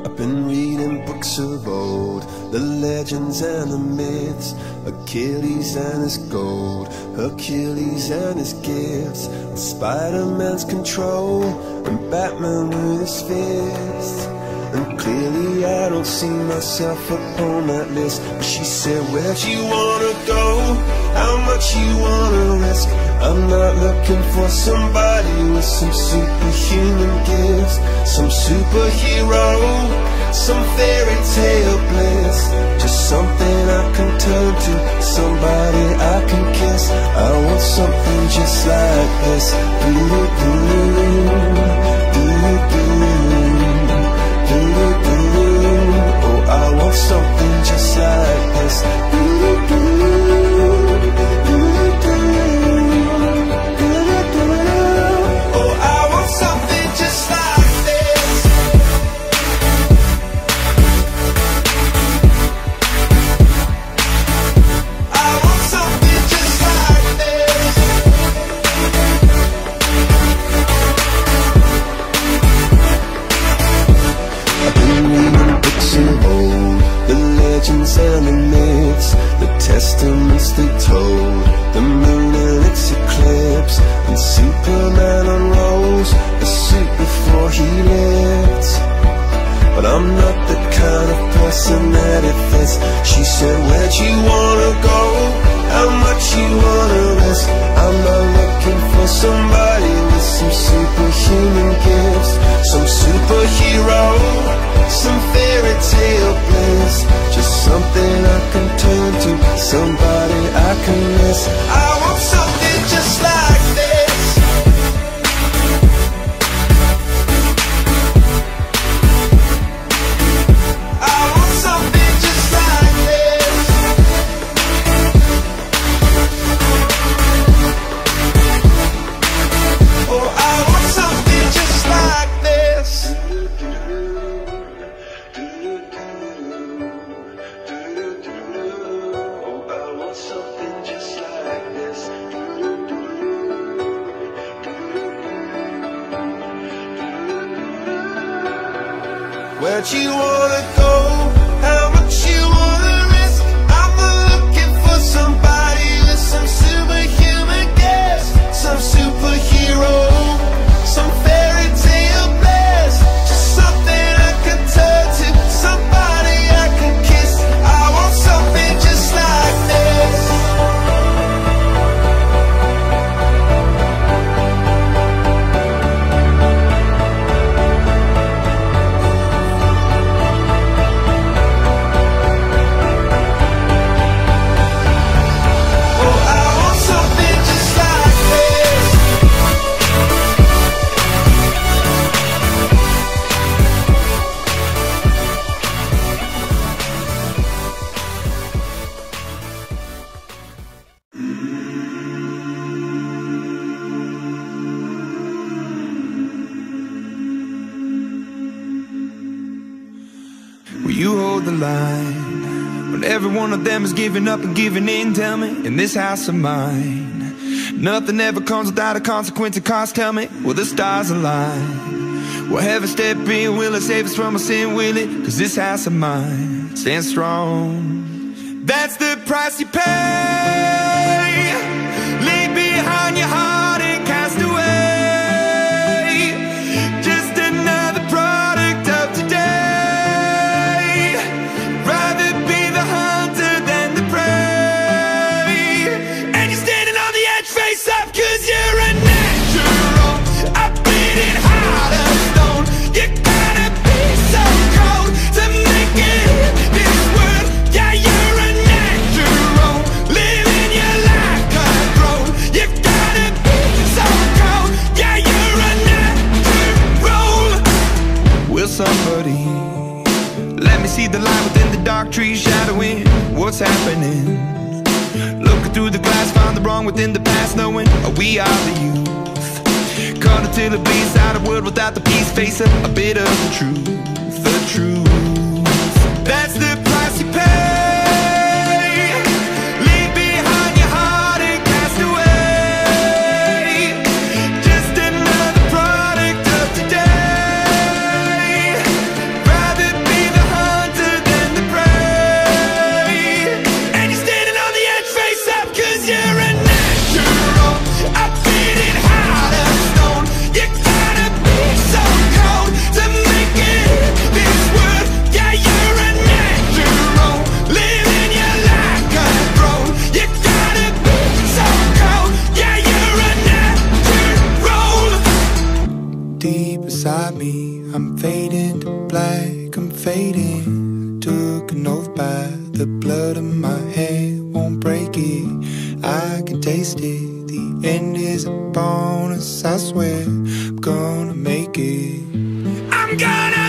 I've been reading books of old, the legends and the myths, Achilles and his gold, Hercules and his gifts, Spider-Man's control, and Batman with his fists. And clearly I don't see myself upon that list. But she said, where'd you wanna go? How much you wanna risk? I'm not looking for somebody with some superhuman gifts, some superhero, some fairy tale bliss. Just something I can turn to, somebody I can kiss. I want something just like this. Oh, I want something just like this. Oh, I want something just like this. I want something just like this. I've been reading books of old, the legends and the myths, the testaments they told, the moon and its eclipse, and Superman unrolls the suit before he lived. But I'm not the kind of person that it fits. She said, where'd you wanna go? How much you wanna risk? I'm not looking for somebody with some superhuman gifts, some superhero, some fairy tale bliss. Just something I can turn to, somebody I can miss. I want something just like this. I want something just like this. Oh, I want something just like this. Oh, I want something just like this. Where'd you wanna go? How much you wanna risk? I'm not looking for somebody with some superhuman gifts, some superhero, some fairy tale bliss. Just something I can turn to, somebody I can kiss. I want something just like this. Oh, I want something just like this. Will you hold the line when every one of them is giving up and giving in? Tell me, in this house of mine, nothing ever comes without a consequence and cost. Tell me, will the stars align? Will heaven step in? Will it save us from our sin? Will it? 'Cause this house of mine stands strong. That's the price you pay. Leave behind your heart and cast away. Just another product of today. Rather be the hunter than the prey. And you're standing on the edge, face up, 'cause you're a natural. I bleed it hard as stone. You gotta be so cold to make it in this world. Yeah, you're a natural, living your life cutthroat. You gotta be so cold. Yeah, you're a natural. Will somebody let me see the light within the dark trees shadowing what's happening? Looking through the glass, found the wrong within the past, knowing we are the youth. Caught until it bleeds out a world without the peace, face a bit of the truth, the truth. That's the price you pay. Leave behind your heart and cast away. Just another product of today. Rather fading. Took an oath by the blood of my hand, won't break it, I can taste it. The end is a bonus, I swear I'm gonna make it. I'm gonna